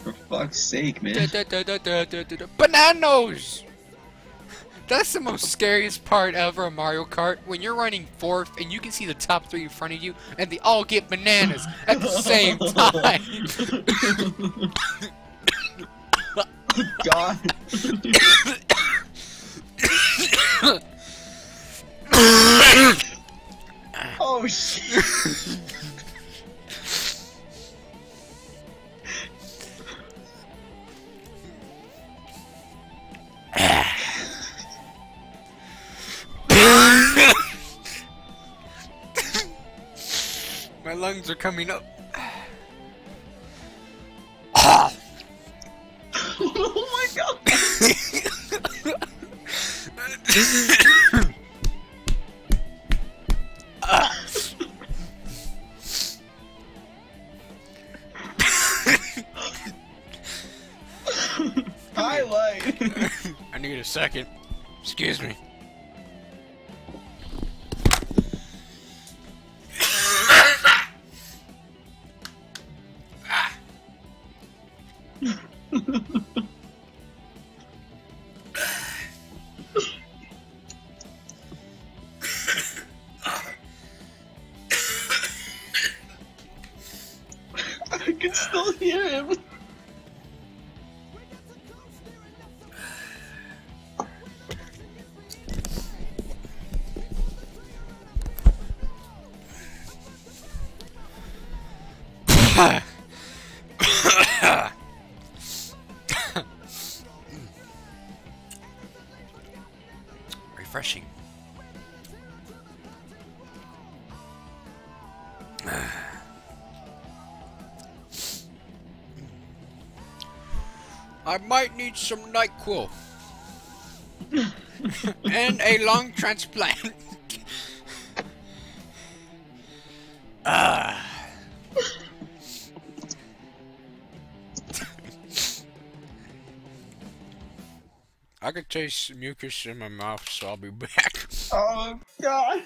For fuck's sake, man. Bananas! That's the most scariest part ever of Mario Kart, when you're running fourth and you can see the top three in front of you and they all get bananas at the same time. God. Oh shit. My lungs are coming up. Oh my god. Highlight. I need a second. Excuse me. I can still hear him. Refreshing. I might need some NyQuil. And a lung transplant. I could taste mucus in my mouth, so I'll be back. Oh god.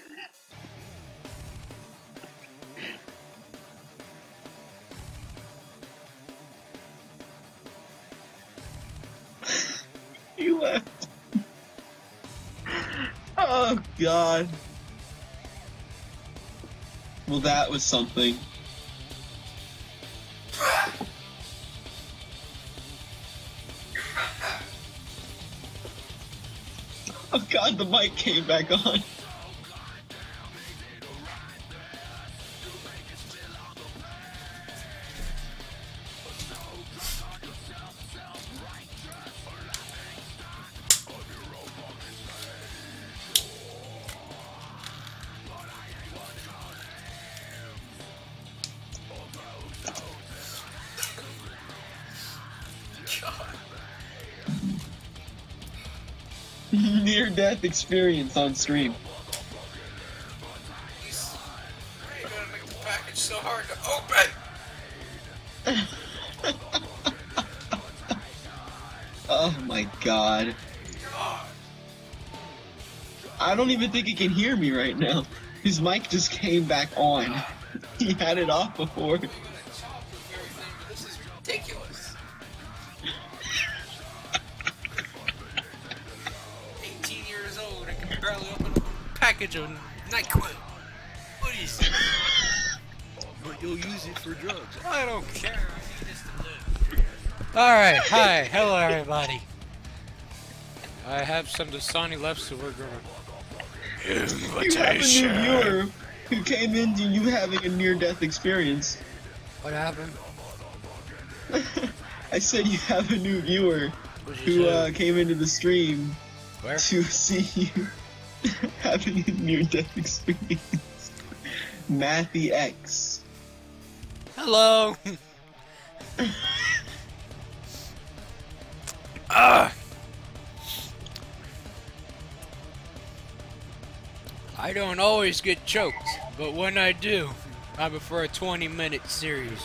You left. Oh god. Well, that was something. Oh god, the mic came back on. Near-death experience on stream. Why are you gonna make the package so hard to open? Oh my god. I don't even think he can hear me right now. His mic just came back on. He had it off before. This is ridiculous. 18 years old, I can barely open a package of NyQuil. What is this? But you'll use it for drugs. I don't care. I need this to live. Alright, hi. Hello, everybody. I have some Dasani left, so we're gonna... You have a new viewer who came into you having a near-death experience. What happened? I said you have a new viewer What'd you who say? came into the stream Where? to see you having a near-death experience. Matthew X. Hello! I don't always get choked, but when I do, I prefer a 20-minute series.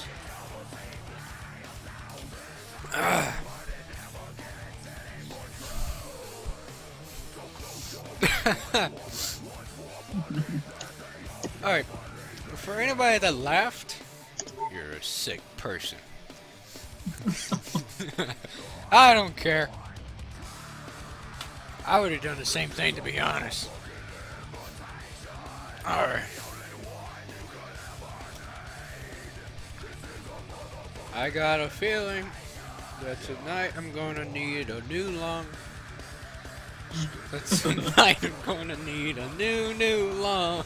Alright, for anybody that laughed, you're a sick person. I don't care. I would have done the same thing, to be honest. Alright. I got a feeling that tonight I'm gonna need a new lung. That tonight I'm gonna need a new lung.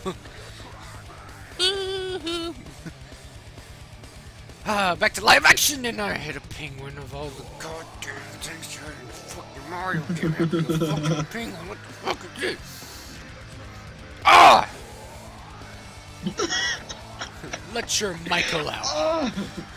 Back to live action, and I hit a penguin of all the goddamn things you had in fucking Mario game. Fucking penguin, what the fuck is this? Ah! Let your Michael out.